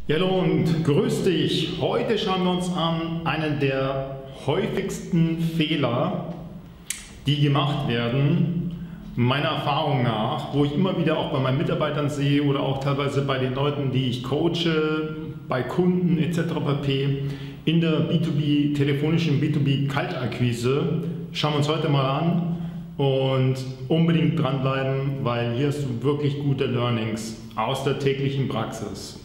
Ja, hallo und grüß dich. Heute schauen wir uns an einen der häufigsten Fehler, die gemacht werden, meiner Erfahrung nach, wo ich immer wieder auch bei meinen Mitarbeitern sehe oder auch teilweise bei den Leuten, die ich coache, bei Kunden etc. pp. In der telefonischen B2B-Kaltakquise. Schauen wir uns heute mal an und unbedingt dranbleiben, weil hier hast du wirklich gute Learnings aus der täglichen Praxis.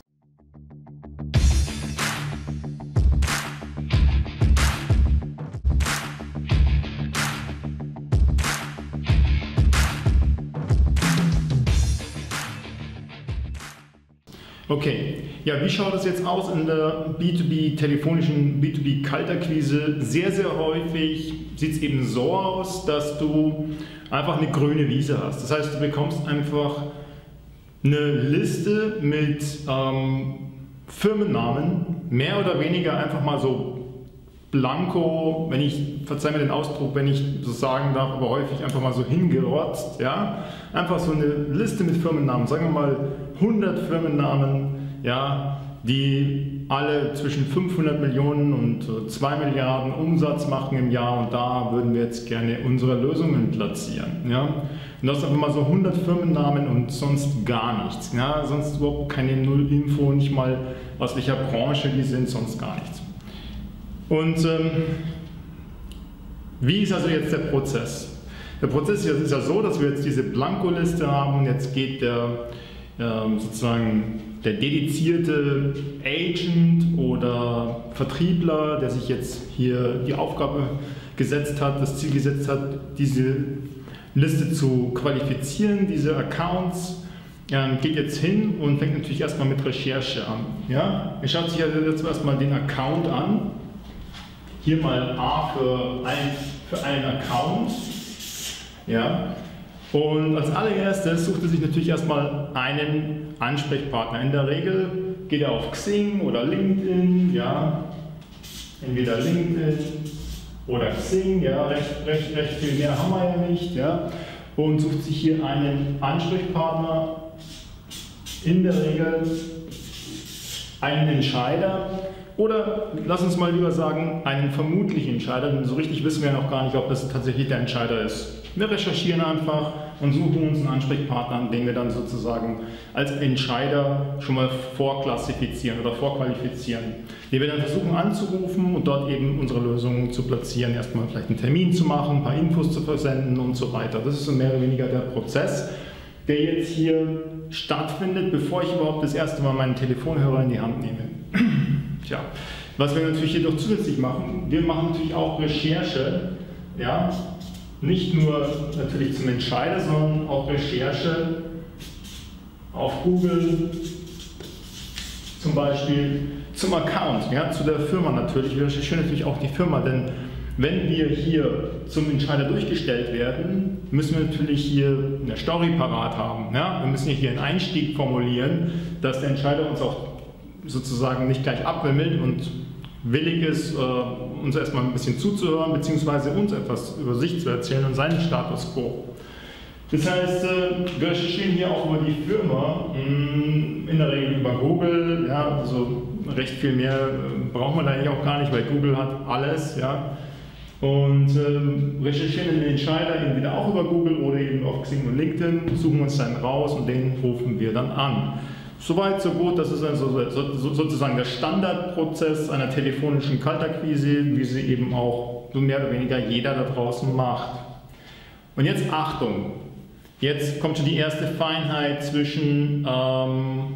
Okay, ja, wie schaut es jetzt aus in der telefonischen B2B-Kaltakquise? Sehr, sehr häufig sieht es eben so aus, dass du einfach eine grüne Wiese hast. Das heißt, du bekommst einfach eine Liste mit Firmennamen, mehr oder weniger einfach mal so blanko, verzeih mir den Ausdruck, wenn ich so sagen darf, aber häufig einfach mal so hingerotzt, ja? Einfach so eine Liste mit Firmennamen, sagen wir mal 100 Firmennamen, ja, die alle zwischen 500 Millionen und 2 Milliarden Umsatz machen im Jahr, und da würden wir jetzt gerne unsere Lösungen platzieren, ja? Und das ist einfach mal so 100 Firmennamen und sonst gar nichts, ja? Sonst überhaupt keine Null-Info, nicht mal aus welcher Branche die sind, sonst gar nichts. Und wie ist also jetzt der Prozess? Der Prozess ist ja so, dass wir jetzt diese Blankoliste haben. Jetzt geht sozusagen der dedizierte Agent oder Vertriebler, der sich jetzt hier die Aufgabe gesetzt hat, das Ziel gesetzt hat, diese Liste zu qualifizieren, diese Accounts, geht jetzt hin und fängt natürlich erstmal mit Recherche an. Ja? Er schaut sich also jetzt erstmal den Account an. Hier mal A für einen Account. Ja. Und als allererstes sucht er sich natürlich erstmal einen Ansprechpartner. In der Regel geht er auf Xing oder LinkedIn. Ja. Entweder LinkedIn oder Xing. Ja. Recht viel mehr haben wir ja nicht. Ja. Und sucht sich hier einen Ansprechpartner. In der Regel einen Entscheider. Oder lass uns mal lieber sagen, einen vermutlichen Entscheider, denn so richtig wissen wir ja noch gar nicht, ob das tatsächlich der Entscheider ist. Wir recherchieren einfach und suchen uns einen Ansprechpartner, den wir dann sozusagen als Entscheider schon mal vorklassifizieren oder vorqualifizieren. Den wir dann versuchen anzurufen und dort eben unsere Lösungen zu platzieren, erstmal vielleicht einen Termin zu machen, ein paar Infos zu versenden und so weiter. Das ist so mehr oder weniger der Prozess, der jetzt hier stattfindet, bevor ich überhaupt das erste Mal meinen Telefonhörer in die Hand nehme. Tja, was wir natürlich hier noch zusätzlich machen, wir machen natürlich auch Recherche, ja, nicht nur natürlich zum Entscheider, sondern auch Recherche auf Google, zum Beispiel zum Account, ja, zu der Firma natürlich. Wir recherchieren natürlich auch die Firma, denn wenn wir hier zum Entscheider durchgestellt werden, müssen wir natürlich hier eine Story parat haben. Ja? Wir müssen hier einen Einstieg formulieren, dass der Entscheider uns auch sozusagen nicht gleich abwimmelt und willig ist, uns erstmal ein bisschen zuzuhören, beziehungsweise uns etwas über sich zu erzählen und seinen Status quo. Das heißt, wir recherchieren hier auch über die Firma, in der Regel über Google, ja, also recht viel mehr brauchen wir da eigentlich auch gar nicht, weil Google hat alles, ja. Und recherchieren den Entscheider entweder auch über Google oder eben auf Xing und LinkedIn, suchen uns dann raus und den rufen wir dann an. Soweit, so gut, das ist also sozusagen der Standardprozess einer telefonischen Kaltakquise, wie sie eben auch so mehr oder weniger jeder da draußen macht. Und jetzt Achtung, jetzt kommt schon die erste Feinheit zwischen, sagen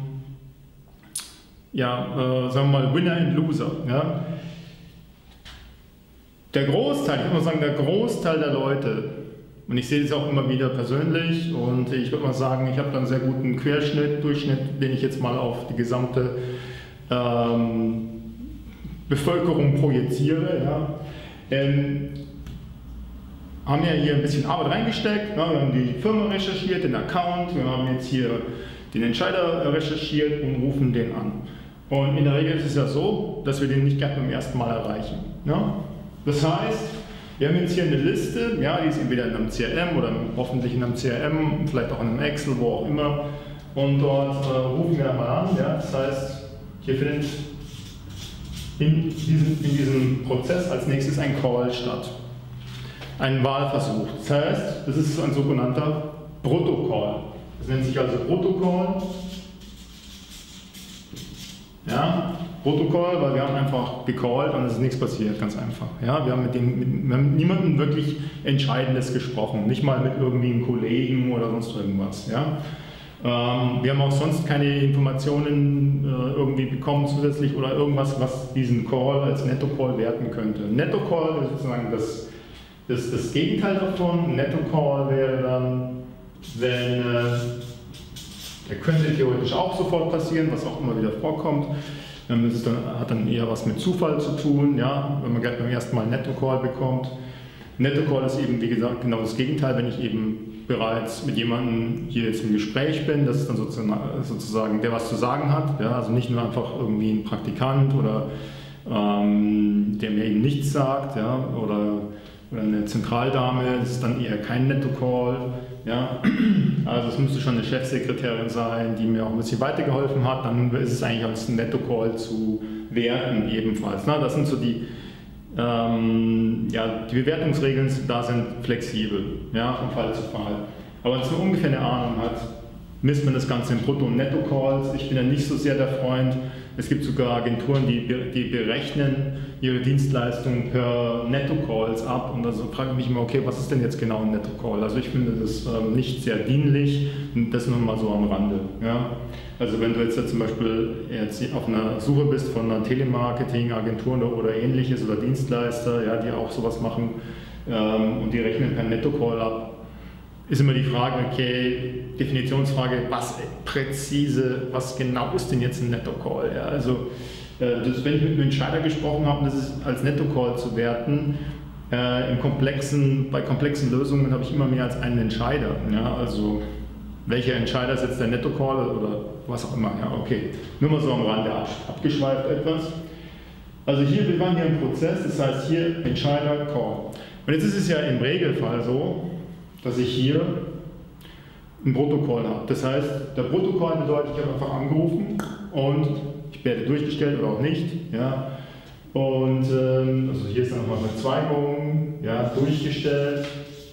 wir mal, Winner und Loser. Ja? Der Großteil, ich würde mal sagen, der Großteil der Leute, und ich sehe das auch immer wieder persönlich, und ich würde mal sagen, ich habe da einen sehr guten Durchschnitt, den ich jetzt mal auf die gesamte Bevölkerung projiziere. Ja. Haben ja hier ein bisschen Arbeit reingesteckt, ne? Wir haben die Firma recherchiert, den Account, wir haben jetzt hier den Entscheider recherchiert und rufen den an. Und in der Regel ist es ja so, dass wir den nicht gleich beim ersten Mal erreichen. Ja. Das heißt, wir haben jetzt hier eine Liste, ja, die ist entweder in einem CRM oder hoffentlich in einem CRM, vielleicht auch in einem Excel, wo auch immer. Und dort rufen wir mal an. Ja, das heißt, hier findet in diesem Prozess als nächstes ein Call statt. Ein Wahlversuch. Das heißt, das ist ein sogenannter Protokoll. Das nennt sich also Protokoll. Ja, Protokoll, weil wir haben einfach gecallt und es ist nichts passiert, ganz einfach. Ja, wir haben mit niemandem wirklich Entscheidendes gesprochen, nicht mal mit irgendwie einem Kollegen oder sonst irgendwas. Ja. Wir haben auch sonst keine Informationen irgendwie bekommen zusätzlich oder irgendwas, was diesen Call als Netto-Call werten könnte. Netto-Call ist sozusagen das Gegenteil davon. Netto-Call wäre dann, wenn der könnte theoretisch auch sofort passieren, was auch immer wieder vorkommt. Hat dann eher was mit Zufall zu tun, ja, wenn man gleich beim ersten Mal einen Netto-Call bekommt. Netto-Call ist eben, wie gesagt, genau das Gegenteil, wenn ich eben bereits mit jemandem hier jetzt im Gespräch bin, das ist dann sozusagen der, was zu sagen hat, ja, also nicht nur einfach irgendwie ein Praktikant oder der mir eben nichts sagt, ja, oder eine Zentraldame, das ist dann eher kein Netto-Call. Ja. Also es müsste schon eine Chefsekretärin sein, die mir auch ein bisschen weitergeholfen hat, dann ist es eigentlich als Netto-Call zu werten ebenfalls. Na, das sind so die Bewertungsregeln da sind flexibel, ja, von Fall zu Fall. Aber wenn man ungefähr eine Ahnung hat, misst man das Ganze in Brutto- und Netto-Calls. Ich bin ja nicht so sehr der Freund. Es gibt sogar Agenturen, die berechnen ihre Dienstleistungen per Netto-Calls ab. Und also frage ich mich immer, okay, was ist denn jetzt genau ein Netto-Call? Also ich finde das nicht sehr dienlich. Und das nur mal so am Rande. Ja? Also wenn du jetzt zum Beispiel auf einer Suche bist von einer Telemarketing-Agentur oder ähnliches oder Dienstleister, ja, die auch sowas machen und die rechnen per Netto-Call ab, ist immer die Frage, okay, Definitionsfrage, was genau ist denn jetzt ein Netto-Call? Ja, also, wenn ich mit einem Entscheider gesprochen habe, das ist als Netto-Call zu werten, bei komplexen Lösungen habe ich immer mehr als einen Entscheider. Ja, also, welcher Entscheider ist jetzt der Netto-Call oder was auch immer? Ja, okay, nur mal so am Rande abgeschweift etwas. Also hier, wir waren hier im Prozess, das heißt hier Entscheider, Call. Und jetzt ist es ja im Regelfall so, dass ich hier ein Protokoll habe. Das heißt, der Protokoll bedeutet, ich habe einfach angerufen und ich werde durchgestellt oder auch nicht. Ja. Und also hier ist dann nochmal Verzweigung, ja, durchgestellt,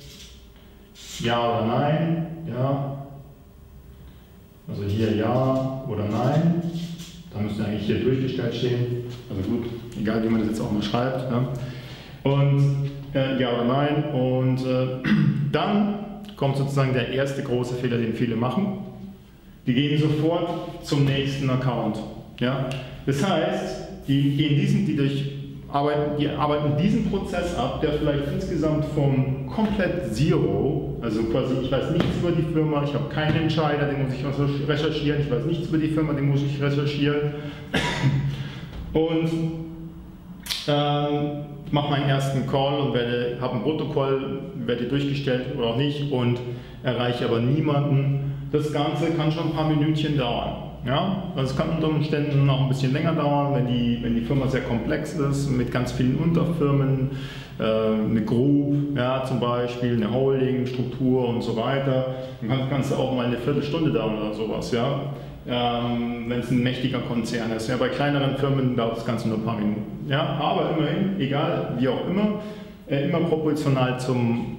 ja oder nein, ja. Also hier ja oder nein. Da müsste eigentlich hier durchgestellt stehen. Also gut, egal wie man das jetzt auch mal schreibt. Ja. Und ja oder nein. Und dann kommt sozusagen der erste große Fehler, den viele machen. Die gehen sofort zum nächsten Account. Ja? Das heißt, die arbeiten diesen Prozess ab, der vielleicht insgesamt vom komplett Zero, also quasi ich weiß nichts über die Firma, ich habe keinen Entscheider, den muss ich recherchieren, ich weiß nichts über die Firma, den muss ich recherchieren. Und mache meinen ersten Call und habe ein Protokoll, werde durchgestellt oder auch nicht und erreiche aber niemanden. Das Ganze kann schon ein paar Minütchen dauern. Ja? Also es kann unter Umständen noch ein bisschen länger dauern, wenn die Firma sehr komplex ist, mit ganz vielen Unterfirmen, eine Group, ja, zum Beispiel, eine Holding-Struktur und so weiter. Dann kann das Ganze auch mal eine Viertelstunde dauern oder sowas. Ja? Wenn es ein mächtiger Konzern ist. Ja, bei kleineren Firmen dauert das Ganze nur ein paar Minuten. Ja, aber immerhin, egal, wie auch immer proportional zum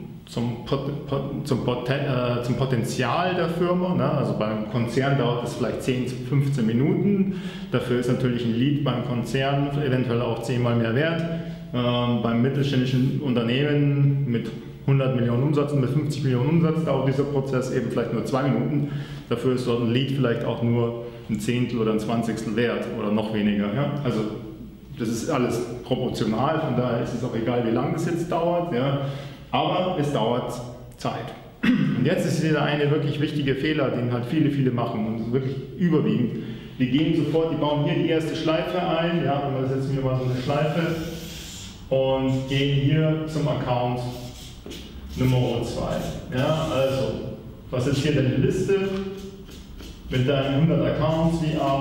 Potenzial der Firma. Ne? Also beim Konzern dauert es vielleicht 10 bis 15 Minuten. Dafür ist natürlich ein Lead beim Konzern eventuell auch 10-mal mehr wert. Beim mittelständischen Unternehmen mit 100 Millionen Umsatz und mit 50 Millionen Umsatz dauert dieser Prozess eben vielleicht nur 2 Minuten. Dafür ist dort ein Lead vielleicht auch nur ein Zehntel oder ein Zwanzigstel wert oder noch weniger. Ja? Also das ist alles proportional, von daher ist es auch egal, wie lange das jetzt dauert. Ja? Aber es dauert Zeit. Und jetzt ist wieder eine wirklich wichtige Fehler, den halt viele machen und wirklich überwiegend. Die gehen sofort, die bauen hier die erste Schleife ein, ja, und dann setzen wir mal so eine Schleife und gehen hier zum Account Nummer 2. Ja, also, was ist hier denn die Liste? Mit deinen 100 Accounts,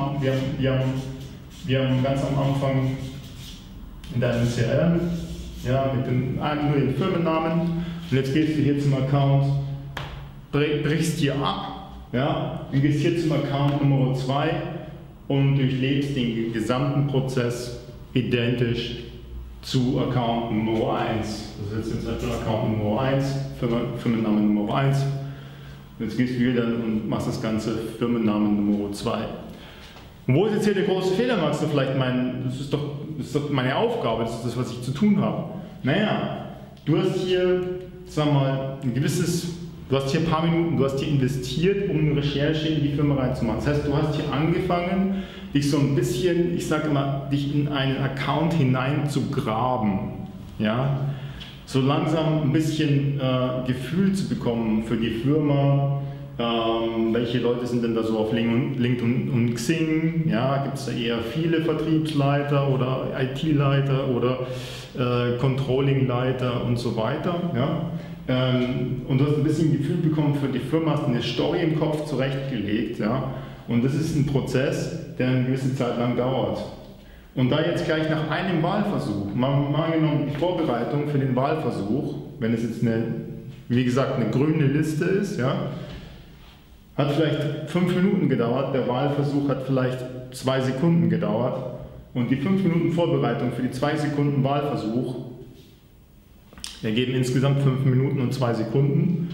wir haben ganz am Anfang in deinem CRM, ja, mit nur den Firmennamen. Und jetzt gehst du hier zum Account, brichst hier ab, ja, und gehst hier zum Account Nummer 2 und durchlebst den gesamten Prozess identisch zu Account Nummer 1. Das ist jetzt einfach Account Nummer 1, Firmenname Nummer 1. Jetzt gehst du wieder und machst das Ganze Firmennamen Nummer 2. Und wo ist jetzt hier der große Fehler, magst du vielleicht meinen, das ist doch meine Aufgabe, das ist das, was ich zu tun habe. Naja, du hast hier, sagen wir mal, du hast hier ein paar Minuten, du hast hier investiert, um eine Recherche in die Firma reinzumachen. Das heißt, du hast hier angefangen, dich so ein bisschen, ich sage immer, dich in einen Account hinein zu graben. Ja? So langsam ein bisschen Gefühl zu bekommen für die Firma. Welche Leute sind denn da so auf LinkedIn und Xing? Ja, gibt es da eher viele Vertriebsleiter oder IT-Leiter oder Controlling-Leiter und so weiter? Ja? Und du hast ein bisschen Gefühl bekommen für die Firma, hast eine Story im Kopf zurechtgelegt. Ja? Und das ist ein Prozess, der eine gewisse Zeit lang dauert. Und da jetzt gleich nach einem Wahlversuch, mal angenommen die Vorbereitung für den Wahlversuch, wenn es jetzt wie gesagt, eine grüne Liste ist, ja, hat vielleicht 5 Minuten gedauert, der Wahlversuch hat vielleicht 2 Sekunden gedauert und die 5 Minuten Vorbereitung für die 2 Sekunden Wahlversuch ergeben insgesamt 5 Minuten und 2 Sekunden.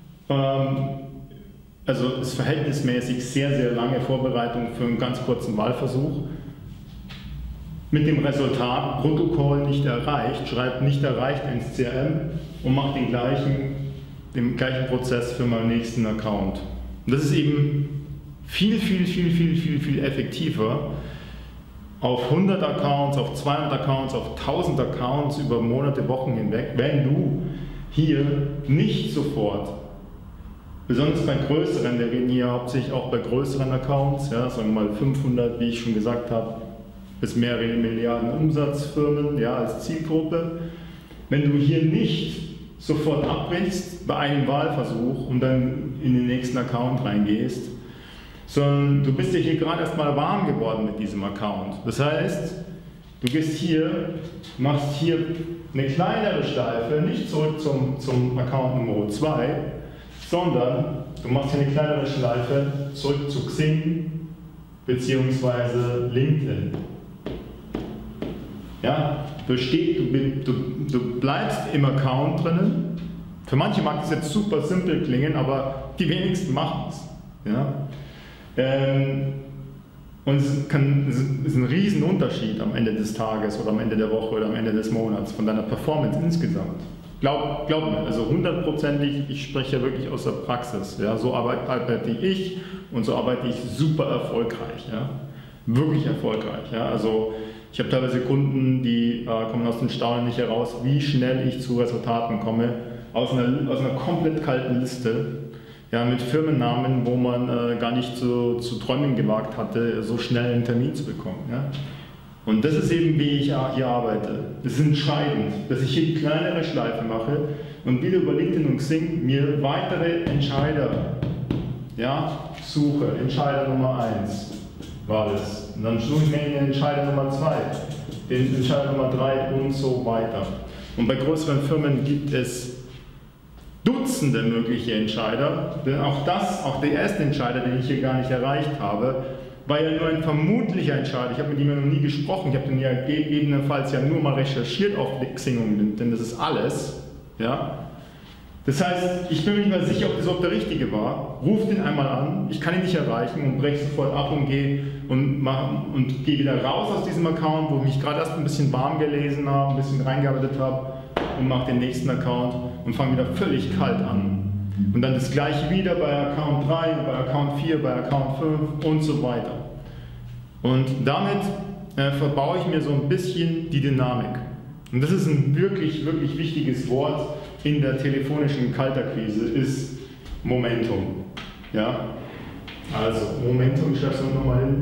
Also ist verhältnismäßig sehr, sehr lange Vorbereitung für einen ganz kurzen Wahlversuch. Mit dem Resultat, Protokoll nicht erreicht, schreibt nicht erreicht ins CRM und macht den gleichen Prozess für meinen nächsten Account. Und das ist eben viel effektiver auf 100 Accounts, auf 200 Accounts, auf 1000 Accounts über Monate, Wochen hinweg, wenn du hier nicht sofort, besonders bei größeren, wir reden hier hauptsächlich auch bei größeren Accounts, ja, sagen wir mal 500, wie ich schon gesagt habe, bis mehrere Milliarden Umsatzfirmen, ja, als Zielgruppe. Wenn du hier nicht sofort abbrichst bei einem Wahlversuch und dann in den nächsten Account reingehst, sondern du bist ja hier gerade erst mal warm geworden mit diesem Account. Das heißt, du gehst hier, machst hier eine kleinere Schleife, nicht zurück zum Account Nummer 2, sondern du machst hier eine kleinere Schleife zurück zu Xing bzw. LinkedIn. Ja, du bleibst im Account drinnen. Für manche mag es jetzt super simpel klingen, aber die wenigsten machen es. Ja? Und es ist ein Riesenunterschied am Ende des Tages oder am Ende der Woche oder am Ende des Monats von deiner Performance insgesamt. Glaub mir, also 100%ig, ich spreche ja wirklich aus der Praxis. Ja? So arbeite ich und so arbeite ich super erfolgreich. Ja? Wirklich erfolgreich. Ja? Also ich habe teilweise Kunden, die kommen aus dem Staunen nicht heraus, wie schnell ich zu Resultaten komme, aus einer komplett kalten Liste, ja, mit Firmennamen, wo man gar nicht zu träumen gewagt hatte, so schnell einen Termin zu bekommen. Ja. Und das ist eben, wie ich hier arbeite. Das ist entscheidend, dass ich hier die kleinere Schleife mache und wieder über LinkedIn und Xing mir weitere Entscheider, ja, suche. Entscheider Nummer 1 war das. Und dann suche ich mir den Entscheider Nummer 2, den Entscheider Nummer 3 und so weiter. Und bei größeren Firmen gibt es Dutzende mögliche Entscheider, denn auch der erste Entscheider, den ich hier gar nicht erreicht habe, war ja nur ein vermutlicher Entscheider. Ich habe mit ihm ja noch nie gesprochen, ich habe den ja gegebenenfalls ja nur mal recherchiert auf Xing und LinkedIn, das ist alles. Ja? Das heißt, ich bin mir nicht mal sicher, ob das überhaupt der richtige war. Ruf den einmal an, ich kann ihn nicht erreichen und breche sofort ab und gehe wieder raus aus diesem Account, wo ich mich gerade erst ein bisschen warm gelesen habe, ein bisschen reingearbeitet habe und mache den nächsten Account und fange wieder völlig kalt an. Und dann das gleiche wieder bei Account 3, bei Account 4, bei Account 5 und so weiter. Und damit verbaue ich mir so ein bisschen die Dynamik. Und das ist ein wirklich wichtiges Wort in der telefonischen Kaltakquise, ist Momentum. Ja? Also Momentum, ich schreibe es nochmal hin.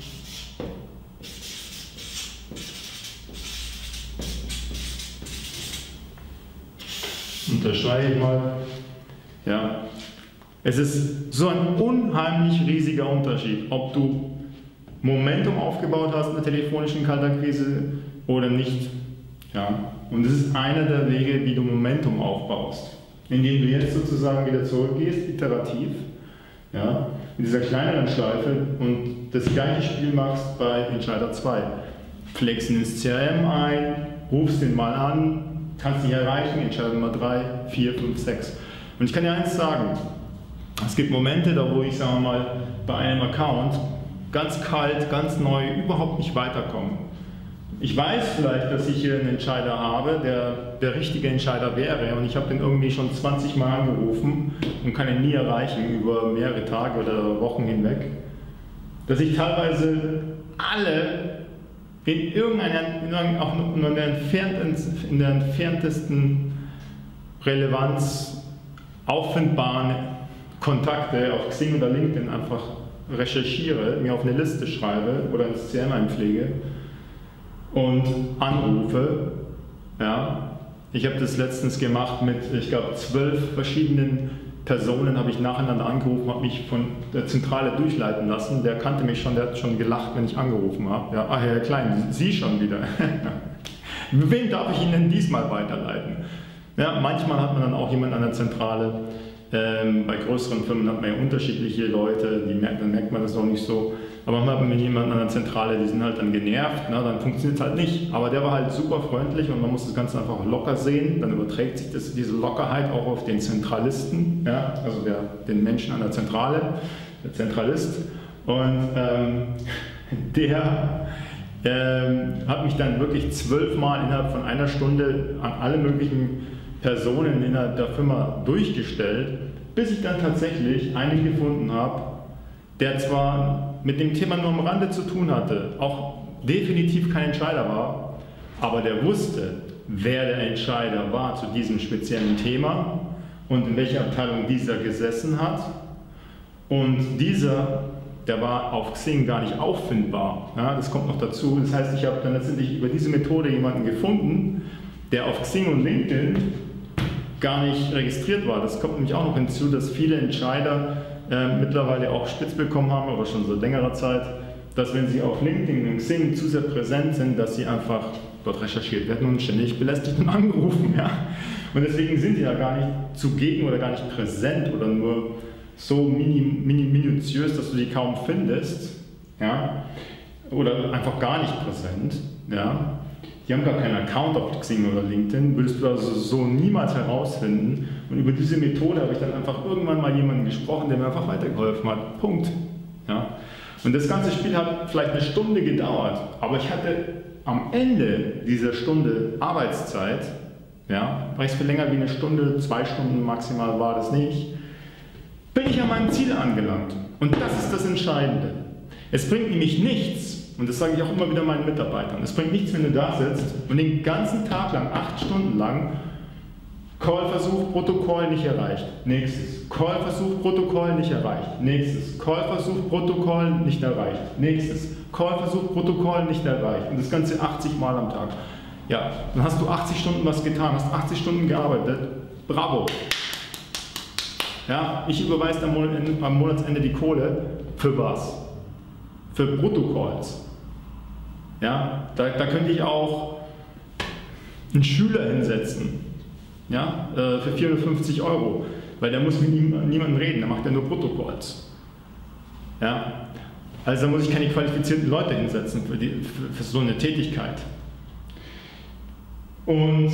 Unterschreibe ich mal. Ja. Es ist so ein unheimlich riesiger Unterschied, ob du Momentum aufgebaut hast in der telefonischen Kaltakquise oder nicht. Ja. Und das ist einer der Wege, wie du Momentum aufbaust, indem du jetzt sozusagen wieder zurückgehst, iterativ, ja, in dieser kleineren Schleife und das gleiche Spiel machst bei Entscheider 2. Pflegst ihn ins CRM ein, rufst ihn mal an, kannst ihn erreichen, Entscheider Nummer 3, 4, 5, 6. Und ich kann dir eins sagen, es gibt Momente, da wo ich, sagen wir mal, bei einem Account ganz kalt, ganz neu, überhaupt nicht weiterkomme. Ich weiß vielleicht, dass ich hier einen Entscheider habe, der richtige Entscheider wäre und ich habe den irgendwie schon 20 Mal angerufen und kann ihn nie erreichen über mehrere Tage oder Wochen hinweg. Dass ich teilweise alle in irgendeiner, auch nur in der entferntesten Relevanz auffindbaren Kontakte auf Xing oder LinkedIn einfach recherchiere, mir auf eine Liste schreibe oder ins CRM einpflege und anrufe. Ja. Ich habe das letztens gemacht mit, ich glaube, 12 verschiedenen Personen habe ich nacheinander angerufen, habe mich von der Zentrale durchleiten lassen. Der kannte mich schon, der hat schon gelacht, wenn ich angerufen habe. Ja, ach, Herr Klein, Sie schon wieder. Wen darf ich Ihnen denn diesmal weiterleiten? Ja, manchmal hat man dann auch jemanden an der Zentrale. Bei größeren Firmen hat man ja unterschiedliche Leute, dann merkt man das auch nicht so. Aber manchmal hat man jemanden an der Zentrale, die sind halt dann genervt, na, dann funktioniert es halt nicht. Aber der war halt super freundlich und man muss das Ganze einfach locker sehen. Dann überträgt sich diese Lockerheit auch auf den Zentralisten, ja, also den Menschen an der Zentrale, der Zentralist. Und der hat mich dann wirklich 12 Mal innerhalb von einer Stunde an alle möglichen Personen innerhalb der Firma durchgestellt, bis ich dann tatsächlich einen gefunden habe, der zwar mit dem Thema nur am Rande zu tun hatte, auch definitiv kein Entscheider war, aber der wusste, wer der Entscheider war zu diesem speziellen Thema und in welcher Abteilung dieser gesessen hat. Und dieser, der war auf Xing gar nicht auffindbar. Ja, das kommt noch dazu. Das heißt, ich habe dann letztendlich über diese Methode jemanden gefunden, der auf Xing und LinkedIn gar nicht registriert war. Das kommt nämlich auch noch hinzu, dass viele Entscheider mittlerweile auch spitz bekommen haben, aber schon seit längerer Zeit, dass wenn sie auf LinkedIn und Xing zu sehr präsent sind, dass sie einfach dort recherchiert werden und ständig belästigt und angerufen. Ja. Und deswegen sind sie da gar nicht zugegen oder gar nicht präsent oder nur so minutiös, dass du sie kaum findest, ja. Oder einfach gar nicht präsent. Ja. Die haben gar keinen Account auf Xing oder LinkedIn, würdest du also so niemals herausfinden. Und über diese Methode habe ich dann einfach irgendwann mal jemanden gesprochen, der mir einfach weitergeholfen hat. Punkt. Ja. Und das ganze Spiel hat vielleicht eine Stunde gedauert, aber ich hatte am Ende dieser Stunde Arbeitszeit, ja, weil es für länger wie eine Stunde, 2 Stunden maximal war das nicht, bin ich an meinem Ziel angelangt. Und das ist das Entscheidende. Es bringt nämlich nichts, und das sage ich auch immer wieder meinen Mitarbeitern, es bringt nichts, wenn du da sitzt und den ganzen Tag lang, 8 Stunden lang, Callversuch, Protokoll nicht erreicht. Nächstes. Callversuch, Protokoll nicht erreicht. Nächstes. Callversuch, Protokoll nicht erreicht. Nächstes. Callversuch, Protokoll nicht erreicht. Und das Ganze 80 Mal am Tag. Ja, dann hast du 80 Stunden was getan, hast 80 Stunden gearbeitet. Bravo. Ja, ich überweise am Monatsende die Kohle. Für was? Für Protokolls. Ja, da könnte ich auch einen Schüler hinsetzen. Ja, für 450 €, weil der muss mit niemandem reden, der macht ja nur Protokolls. Ja, also da muss ich keine qualifizierten Leute hinsetzen für so eine Tätigkeit. Und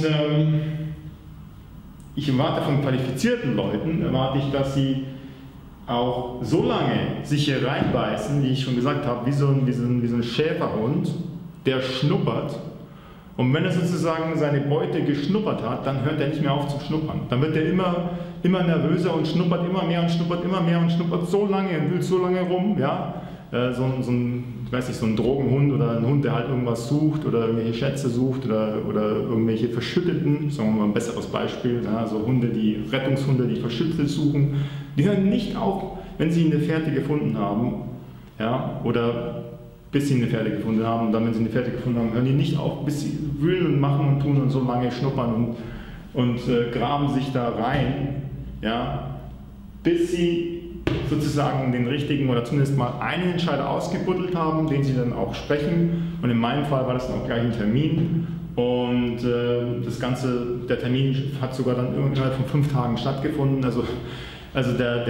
ich erwarte von qualifizierten Leuten, dass sie auch so lange sich hier reinbeißen, wie ich schon gesagt habe, wie so ein Schäferhund, der schnuppert. Und wenn er sozusagen seine Beute geschnuppert hat, dann hört er nicht mehr auf zu schnuppern. Dann wird er immer nervöser und schnuppert immer mehr und schnuppert immer mehr und schnuppert so lange und wühlt so lange rum. Ja? So ein Drogenhund oder ein Hund, der halt irgendwas sucht oder irgendwelche Schätze sucht oder irgendwelche Verschütteten, sagen wir mal ein besseres Beispiel, ja? So Rettungshunde, die Verschüttete suchen, die hören nicht auf, wenn sie eine Fährte gefunden haben, ja? Oder bis sie eine Pferde gefunden haben, und dann, wenn sie eine Pferde gefunden haben, hören die nicht auf, bis sie wühlen und machen und tun und so lange schnuppern und graben sich da rein, ja, bis sie sozusagen den richtigen oder zumindest mal einen Entscheider ausgebuddelt haben, den sie dann auch sprechen. Und in meinem Fall war das dann auch gleich ein Termin. Und der Termin hat sogar dann innerhalb von 5 Tagen stattgefunden. Also also der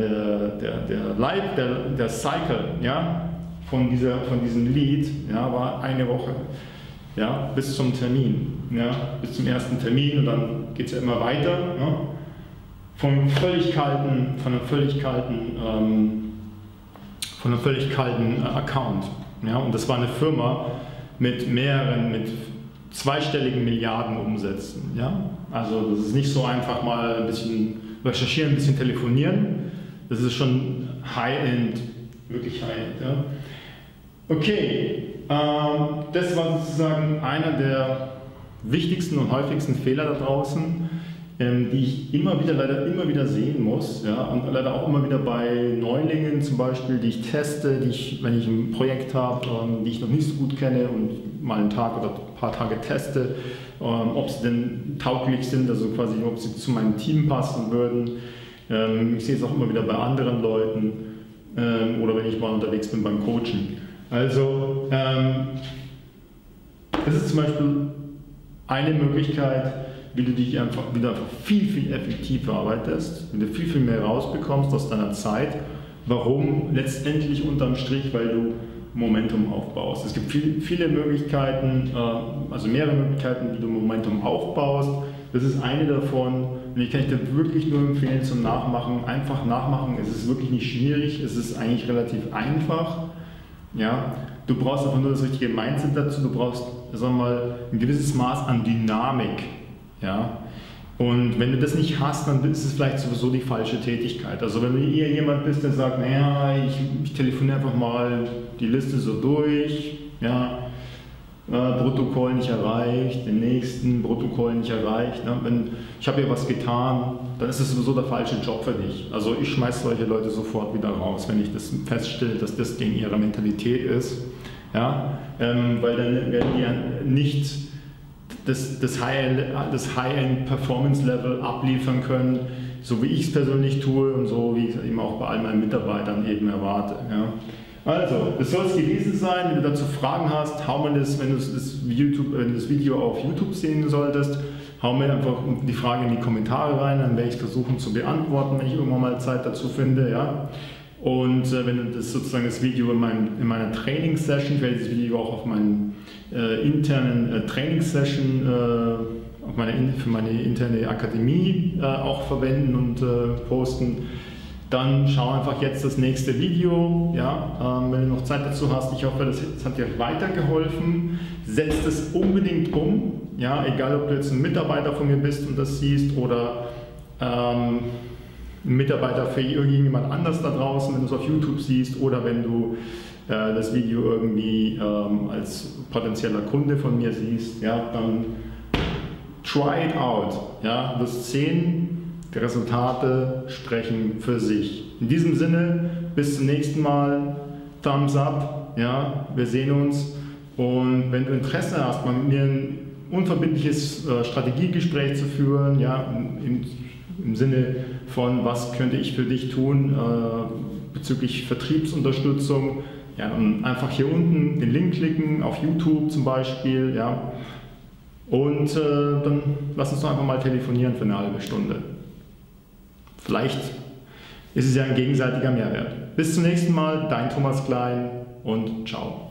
Cycle, ja, von diesem Lead, ja, war eine Woche, ja, bis zum Termin, ja, bis zum ersten Termin, und dann geht es ja immer weiter, ja, von einem völlig kalten Account, ja, und das war eine Firma mit zweistelligen Milliarden Umsätzen, ja, also das ist nicht so einfach mal ein bisschen recherchieren, ein bisschen telefonieren, das ist schon High-End, wirklich High-End, ja. Okay, das war sozusagen einer der wichtigsten und häufigsten Fehler da draußen, die ich leider immer wieder sehen muss, ja, und leider auch immer wieder bei Neulingen zum Beispiel, die ich teste, wenn ich ein Projekt habe, die ich noch nicht so gut kenne und mal einen Tag oder ein paar Tage teste, ob sie denn tauglich sind, also quasi ob sie zu meinem Team passen würden. Ich sehe es auch immer wieder bei anderen Leuten oder wenn ich mal unterwegs bin beim Coachen. Also, das ist zum Beispiel eine Möglichkeit, wie du dich einfach viel, viel effektiver arbeitest, wie du viel, viel mehr rausbekommst aus deiner Zeit. Warum? Letztendlich unterm Strich, weil du Momentum aufbaust. Es gibt viele Möglichkeiten, also mehrere Möglichkeiten, wie du Momentum aufbaust. Das ist eine davon, und die kann ich dir wirklich nur empfehlen zum Nachmachen. Einfach nachmachen, es ist wirklich nicht schwierig, es ist eigentlich relativ einfach. Ja, du brauchst einfach nur das richtige Mindset dazu, du brauchst, sagen wir mal, ein gewisses Maß an Dynamik. Ja? Und wenn du das nicht hast, dann ist es vielleicht sowieso die falsche Tätigkeit. Also wenn du eher jemand bist, der sagt, naja, ich telefoniere einfach mal die Liste so durch, ja, Protokoll nicht erreicht, den nächsten Protokoll nicht erreicht. Ne? Ich habe ja was getan, dann ist es sowieso der falsche Job für dich. Also ich schmeiße solche Leute sofort wieder raus, wenn ich das feststelle, dass das gegen ihre Mentalität ist. Ja? Weil dann werden die ja nicht das High-End-Performance-Level abliefern können, so wie ich es persönlich tue und so wie ich es eben auch bei all meinen Mitarbeitern eben erwarte. Ja? Also, das soll es gewesen sein. Wenn du dazu Fragen hast, hau mir das, wenn du das Video auf YouTube sehen solltest, hau mir einfach die Frage in die Kommentare rein, dann werde ich es versuchen zu beantworten, wenn ich irgendwann mal Zeit dazu finde. Ja? Und wenn du das Video in meiner Trainingssession, ich werde dieses Video auch auf meinen internen Trainingssession, für meine interne Akademie auch verwenden und posten, dann schau einfach jetzt das nächste Video, ja, wenn du noch Zeit dazu hast. Ich hoffe, das hat dir weitergeholfen. Setz das unbedingt um, ja, egal ob du jetzt ein Mitarbeiter von mir bist und das siehst oder ein Mitarbeiter für irgendjemand anders da draußen, wenn du es auf YouTube siehst oder wenn du das Video irgendwie als potenzieller Kunde von mir siehst, ja, dann try it out, ja, du wirst sehen, die Resultate sprechen für sich. In diesem Sinne, bis zum nächsten Mal, Thumbs up, ja, wir sehen uns, und wenn du Interesse hast, mal mit mir ein unverbindliches Strategiegespräch zu führen, ja, im Sinne von, was könnte ich für dich tun bezüglich Vertriebsunterstützung, ja, einfach hier unten den Link klicken, auf YouTube zum Beispiel, ja, und dann lass uns doch einfach mal telefonieren für eine halbe Stunde. Vielleicht ist es ja ein gegenseitiger Mehrwert. Bis zum nächsten Mal, dein Thomas Klein und ciao.